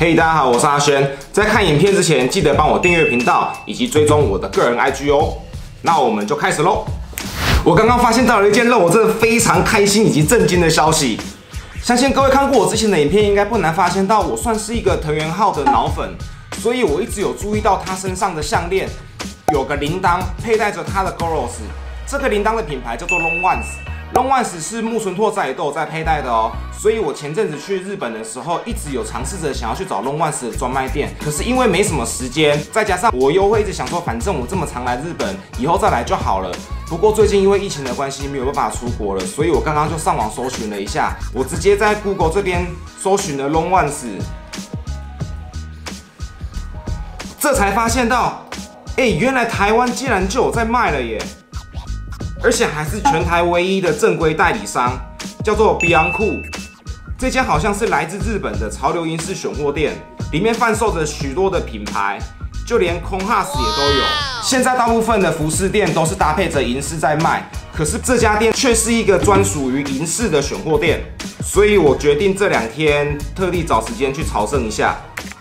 嘿，大家好，我是阿轩。在看影片之前，记得帮我订阅频道以及追踪我的个人 IG 哦。那我们就开始喽。我刚刚发现到了一件让我真的非常开心以及震惊的消息。相信各位看过我之前的影片，应该不难发现到我算是一个藤原浩的脑粉，所以我一直有注意到他身上的项链有个铃铛佩戴着他的 Goros。这个铃铛的品牌叫做 Long Ones。Long Ones 是木村拓哉也都有在佩戴的哦，所以我前阵子去日本的时候，一直有尝试着想要去找 Long Ones 的专卖店，可是因为没什么时间，再加上我又会一直想说，反正我这么常来日本，以后再来就好了。不过最近因为疫情的关系，没有办法出国了，所以我刚刚就上网搜寻了一下，我直接在 Google 这边搜寻了 Long Ones， 这才发现到，原来台湾竟然就有在卖了耶！而且还是全台唯一的正规代理商，叫做 Beyond Cool。这家好像是来自日本的潮流银饰选货店，里面贩售着许多的品牌，就连空哈斯也都有。现在大部分的服饰店都是搭配着银饰在卖，可是这家店却是一个专属于银饰的选货店，所以我决定这2天特地找时间去朝圣一下。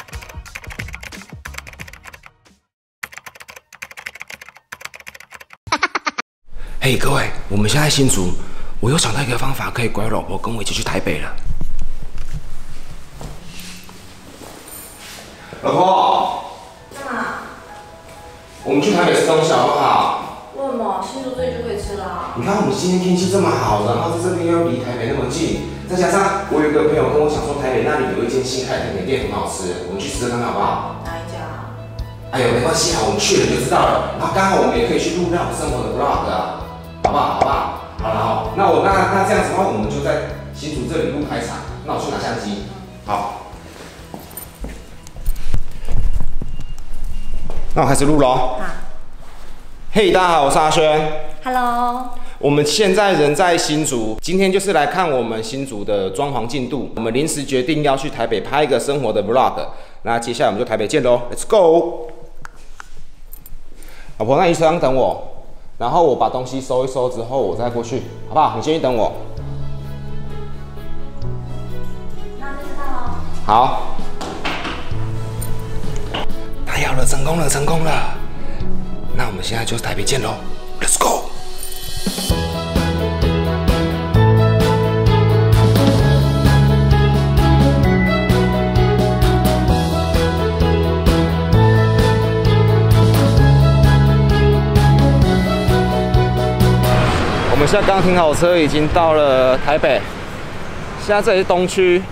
嘿，各位，我们现在新竹，我又想到一个方法，可以拐老婆跟我一起去台北了。老婆， 干嘛？ 我们去台北吃东西好不好？ 为什么？新竹这里就可以吃啦。 你看我们今天天气这么好，然后在这边又离台北那么近，再加上我有一个朋友跟我讲说，台北那里有一间新开的甜点店很好吃，我们去吃看看好不好？ 哪一家？ 哎呦，没关系啊，我们去了就知道了。然后刚好我们也可以去录那种生活的 vlog 啊。好不好？好不好？好了哦，那这样子的话，我们就在新竹这里录开场。那我去拿相机。好，那我开始录喽。好。嘿，大家好，我是阿轩。 Hello。 我们现在人在新竹，今天就是来看我们新竹的装潢进度。我们临时决定要去台北拍一个生活的 vlog。那接下来我们就台北见喽 ，Let's go。老婆，那你车上等我。然后我把东西收一收之后，我再过去，好不好？你先去等我。 那就知道喽。 好。太好了，成功了，成功了！那我们现在就台北见喽 ，Let's go。我们现在刚停好车，已经到了台北。现在这里是东区。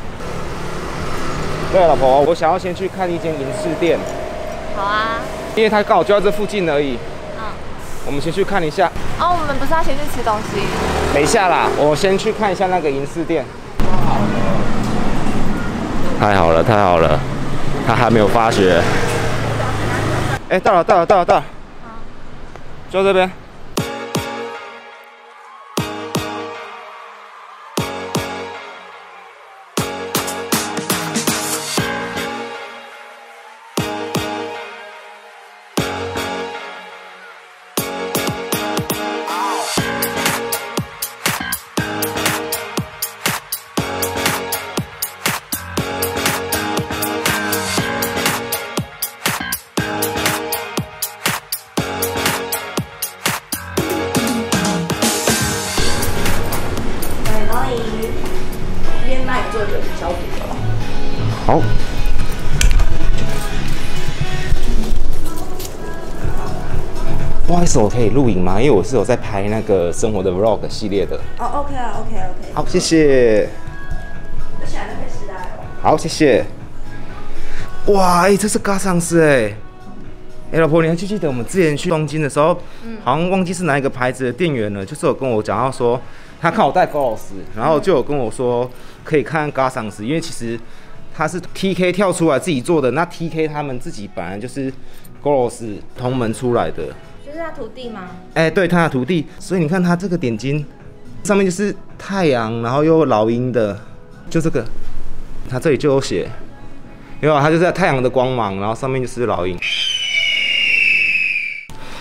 对了，老婆，我想要先去看一间银饰店。 好啊。 因为它刚好就在这附近而已。 嗯。我们先去看一下。 哦，我们不是要先去吃东西？ 等一下啦，我先去看一下那个银饰店。太好了，太好了，他还没有发觉。到了，到了，到了，到了。好。就这边。好，不好意思，我可以录影吗？因为我是有在拍那个生活的 vlog 系列的。 哦 ，OK 啊 ，OK。 好，谢谢。 我喜欢那个时代哦。 好，谢谢。哇，这是嘎桑斯老婆，你还记得我们之前去东京的时候，好像忘记是哪一个牌子的店员了，就是有跟我讲到说，他看我戴 Goros， 然后就有跟我说可以看嘎桑斯，因为其实他是 TK 跳出来自己做的，那 TK 他们自己本来就是 Goros 同门出来的， 就是他徒弟吗？ 对，他的徒弟，所以你看他这个点睛上面就是太阳，然后又有老鹰的，就这个，他这里就有写，因为它就是在太阳的光芒，然后上面就是老鹰。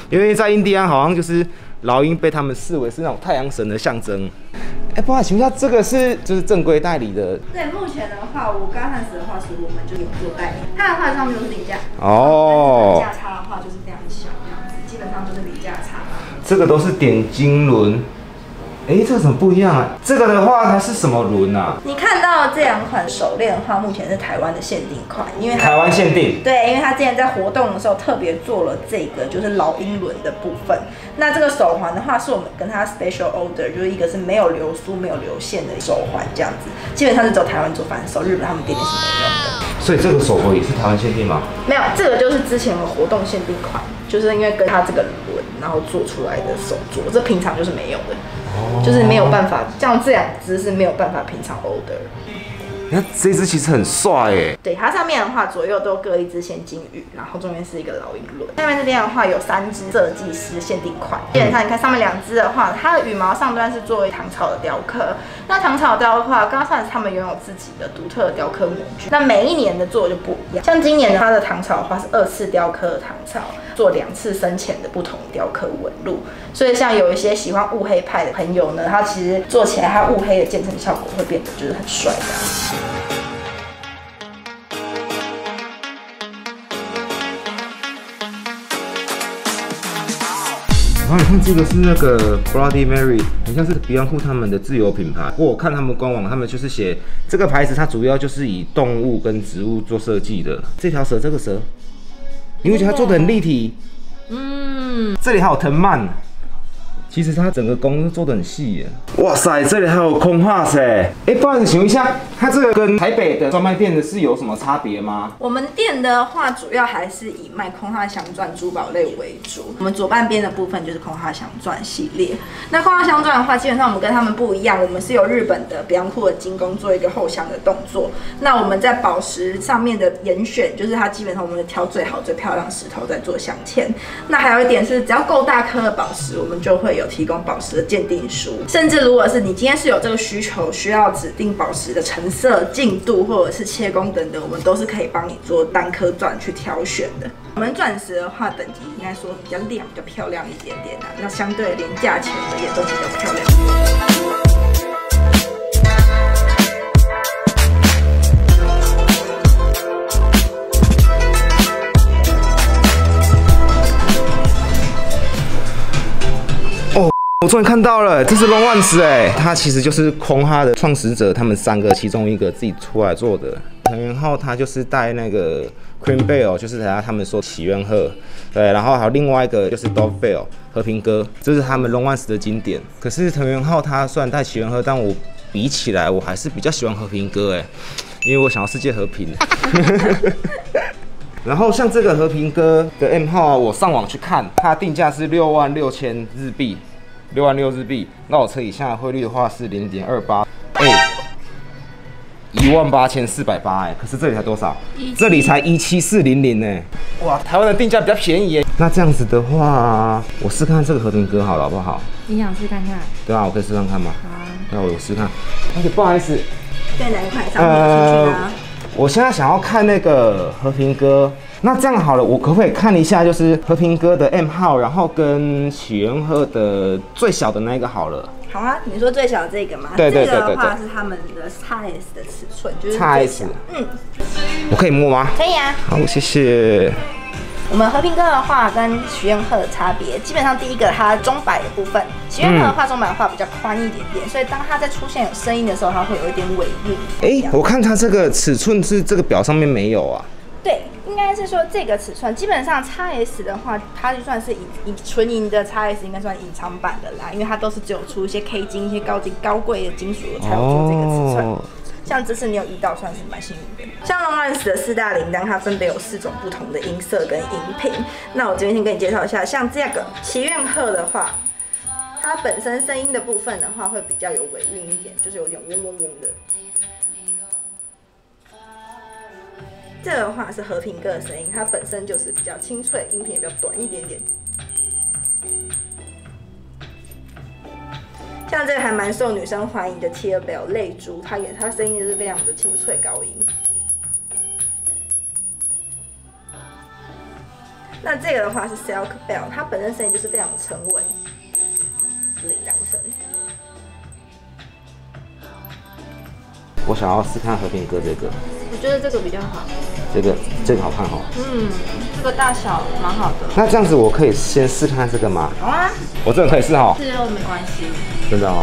因为在印第安好像就是老鹰被他们视为是那种太阳神的象征。不好意思，请问一下，这个是就是正规代理的？ 对，目前的话，我刚开始的话，其实我们就有做代理，它的话上面都是零价。 哦。 价差的话就是非常小，这样子，基本上就是零价差。 这个都是点金轮。这个怎么不一样啊？这个的话它是什么轮啊？ 你看到这两款手链的话，目前是台湾的限定款，因为台湾限定。 对，因为它之前在活动的时候特别做了这个就是老鹰轮的部分。那这个手环的话，是我们跟它 special order， 就是一个是没有流苏、没有流线的手环，这样子，基本上是只有台湾做贩售，日本他们店里是没有的。 所以这个手环也是台湾限定吗？ 没有，这个就是之前的活动限定款，就是因为跟它这个轮然后做出来的手镯，这平常就是没有的。就是没有办法，像这两只是没有办法平常 order。 你看这只其实很帅耶。 对，它上面的话左右都各一只现金鱼，然后中间是一个老鹰轮。下面这边的话有3只设计师限定款，基本上你看上面2只的话，它的羽毛上端是作为唐朝的雕刻。那唐朝雕刻的话，刚算是他们拥有自己的独特的雕刻模具。那每一年的做就不一样，像今年的它的唐朝的话是2次雕刻的唐朝，做2次深浅的不同雕刻纹路。所以像有一些喜欢雾黑派的朋友呢，它其实做起来它雾黑的渐层效果会变得就是很帅的。 然后你看这个是那个 Bloody Mary， 很像是 Beyond 他们的自有品牌。不过我看他们官网，他们就是写这个牌子，它主要就是以动物跟植物做设计的。这条蛇，这个蛇，你会觉得它做的很立体。这里还有藤蔓。其实它整个工做的很细耶。哇塞，这里还有空画塞。不好意思，请问一下，它这个跟台北的专卖店的是有什么差别吗？ 我们店的话，主要还是以卖空哈镶钻珠宝类为主。我们左半边的部分就是空哈镶钻系列。那空哈镶钻的话，基本上我们跟他们不一样，我们是由日本的比昂库的精工做一个后镶的动作。那我们在宝石上面的严选，就是它基本上我们会挑最好、最漂亮的石头在做镶嵌。那还有一点是，只要够大颗的宝石，我们就会有提供宝石的鉴定书，甚至如果是你今天是有这个需求，需要指定宝石的成色、净度或者是切工等等，我们都是可以帮你做单颗钻去挑选的。我们钻石的话，等级应该说比较亮、比较漂亮一点点啊，那相对连价钱的也都比较漂亮。 我终于看到了，这是 Longhorns 它其实就是空哈的创始者他们3个其中一个自己出来做的。藤原浩他就是带那个 Cream Bell， 就是他们说祈愿鹤，对，然后还有另外一个就是 Dove Bell 和平鸽，这是他们 Longhorns 的经典。可是藤原浩他虽然带祈愿鹤，但我比起来我还是比较喜欢和平鸽因为我想要世界和平。然后像这个和平鸽的 M 号啊，我上网去看，它定价是66000日币。66000日币，那我乘以现在汇率的话是0.28， 18480可是这里才多少？这里才17400呢。哇，台湾的定价比较便宜耶。那这样子的话，我试看这个和平鸽好了，好不好？ 你想试看看？ 对啊，我可以试看看吗？ 好啊。 那我试看。而且不好意思， 在哪一款上面有兴趣吗？ 我现在想要看那个和平鸽。那这样好了，我可不可以看一下，就是和平鸽的 M 号，然后跟起源鹤的最小的那个好了。 好啊，你说最小的这个吗？ 对。 这个的话是他们的 XS 的尺寸，就是最小。 我可以摸吗？ 可以啊。 好，谢谢。 我们和平鸽的话跟许愿鹤的差别，基本上第一个它钟摆的部分，许愿鹤的话钟摆的话比较宽一点点，所以当它在出现有声音的时候，它会有一点尾韵。 我看它这个尺寸是这个表上面没有啊。 对，应该是说这个尺寸，基本上 XS 的话，它就算是纯银的 XS， 应该算隐藏版的啦，因为它都是只有出一些 K 金、一些高贵的金属才有做这个尺寸。像这次你有遇到，算是蛮幸运的。像 Longhorns 的4大铃铛，它分别有4种不同的音色跟音频。那我这边先跟你介绍一下，像这个祈愿鹤的话，它本身声音的部分的话，会比较有尾韵一点，就是有点嗡嗡嗡的。这个的话是和平鸽的声音，它本身就是比较清脆，音频也比较短一点点。像这个还蛮受女生欢迎的 Tear Bell 泪珠，它声音就是非常的清脆高音。 那这个的话是 Silk Bell， 它本身声音就是非常沉稳，铃铛声。 我想要试看和平哥这个， 我觉得这个比较好。 这个好看哦。 这个大小蛮好的。 那这样子我可以先试看这个吗？ 好啊， 我这个可以试哈。 试又没关系。 真的哦。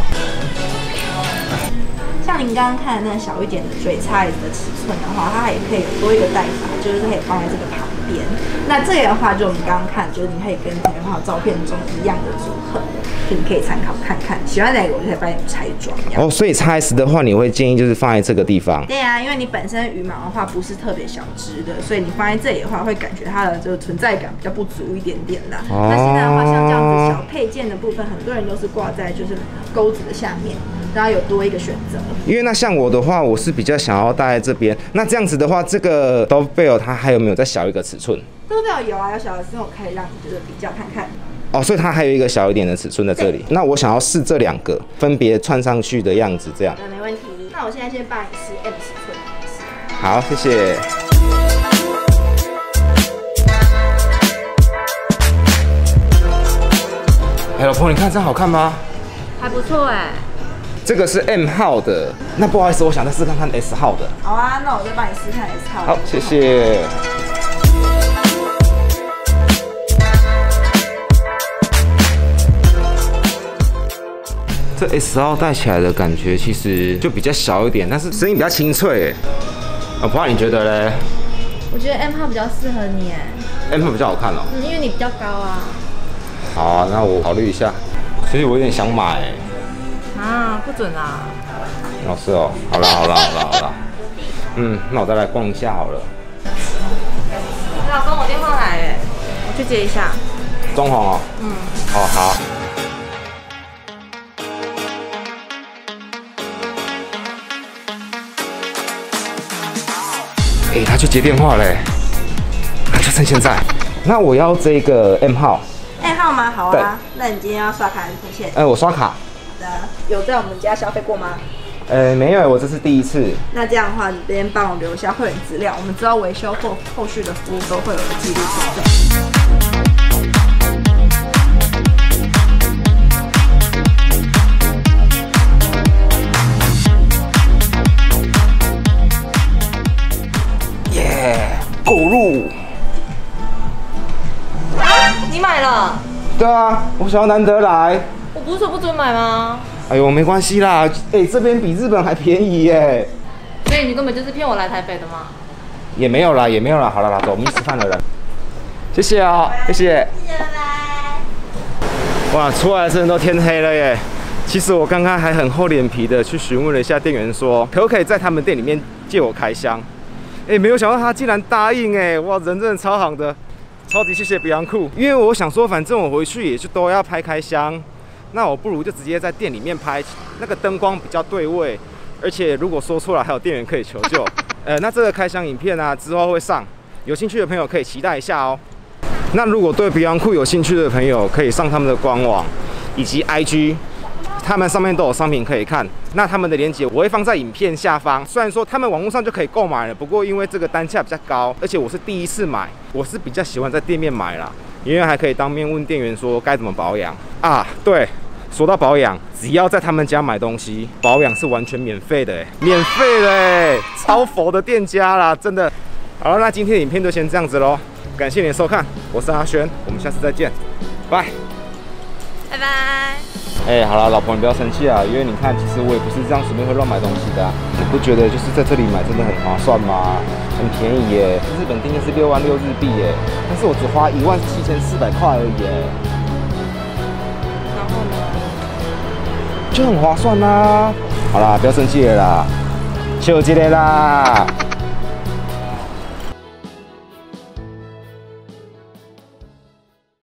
像您刚刚看的那小一点的嘴叉的尺寸的话，它也可以有多一个戴法，就是可以放在这个旁边。那这个的话，就我们刚刚看，就是你可以跟同样照片中一样的组合，就你可以参考看看，喜欢哪个我就可以帮你拆装。 哦，所以 XS 的话，你会建议就是放在这个地方？ 对啊，因为你本身羽毛的话不是特别小只的，所以你放在这里的话，会感觉它的这个存在感比较不足一点点啦。那现在的话，像这样子小配件的部分，很多人都是挂在就是钩子的下面。然后有多一个选择， 因为那像我的话，我是比较想要戴在这边。那这样子的话，这个 Dovebell 它还有没有再小一个尺寸 ？Dovebell 有啊，有小的时候可以让你就是比较看看。 哦，所以它还有一个小一点的尺寸在这里。那我想要试这2个，分别穿上去的样子，这样。 没问题。那我现在先帮你试 M 尺寸。 好，谢谢。哎，老婆，你看这样好看吗？ 还不错哎。 这个是 M 号的，那不好意思，我想再试看看 S 号的。 好啊，那我再帮你试看 S 号。 好，谢谢。这 S 号戴起来的感觉其实就比较小一点，但是声音比较清脆。老婆，你觉得嘞？ 我觉得 M 号比较适合你哎。 M 号比较好看哦。 因为你比较高啊。 好啊，那我考虑一下。其实我有点想买。 啊，不准啦！ 老师哦，好啦。那我再来逛一下好了。 老公，我电话来哎，我去接一下。 装潢哦。哦好。他去接电话嘞，那就趁现在。那我要这个 M 号。 M 号吗？好啊。那你今天要刷卡还是付现？ 我刷卡。 有在我们家消费过吗？ 没有，我这是第一次。 那这样的话，你这边帮我留下会员资料，我们知道维修或后续的服务都会有个记录存在。 耶，购入。 啊，你买了？ 对啊，我想要难得来。 我不是说不准买吗？ 哎呦，没关系啦，这边比日本还便宜耶。 所以你根本就是骗我来台北的吗？ 也没有啦。好了，走，我们去吃饭了啦。谢谢哦，谢谢。 拜拜。 哇，出来的真的都天黑了耶。其实我刚刚还很厚脸皮的去询问了一下店员，说可不可以在他们店里面借我开箱。没有想到他竟然答应哎，哇，人真的超好的，超级谢谢Beyond Cool。因为我想说，反正我回去也就都要拍开箱。那我不如就直接在店里面拍，那个灯光比较对位，而且如果说错了还有店员可以求救。那这个开箱影片啊之后会上，有兴趣的朋友可以期待一下哦。那如果对Beyond Cool有兴趣的朋友，可以上他们的官网以及 IG， 他们上面都有商品可以看。那他们的链接我会放在影片下方。虽然说他们网络上就可以购买了，不过因为这个单价比较高，而且我是第一次买，我是比较喜欢在店面买啦，因为还可以当面问店员说该怎么保养啊。对。说到保养，只要在他们家买东西，保养是完全免费的，免费的，超佛的店家啦，真的。好了，那今天的影片就先这样子咯，感谢你的收看，我是阿轩，我们下次再见，拜拜。 好了，老婆你不要生气啊，因为你看，其实我也不是这样随便会乱买东西的，你不觉得就是在这里买真的很划算吗？很便宜耶，日本定价是66000日币耶，但是我只花17400块而已耶。就很划算啦。好啦，不要生气了啦，求一个啦。